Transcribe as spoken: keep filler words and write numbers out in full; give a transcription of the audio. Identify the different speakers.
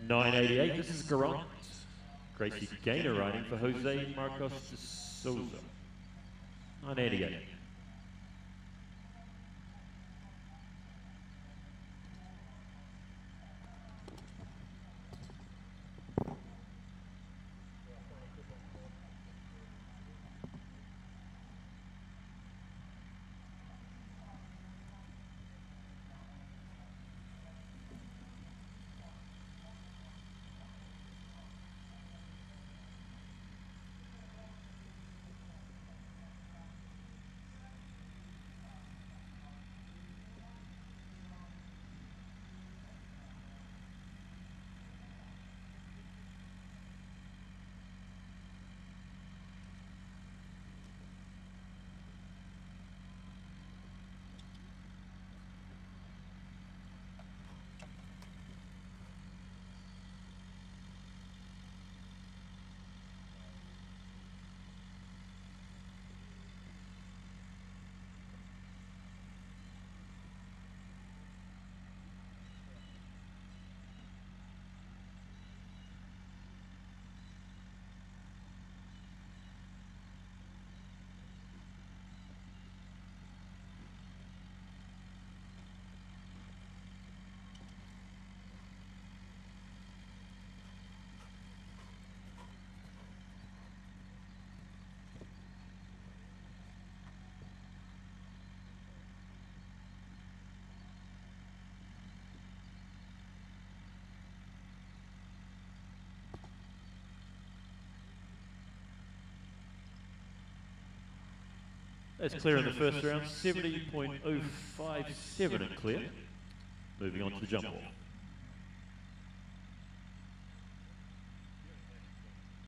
Speaker 1: nine eighty-eight, this is Garant. Gracie Gaynor riding for Jose Marcos de Souza. nine eighty-eight. That's clear in the first round, seventy point oh five seven and clear. Moving on to the jump ball.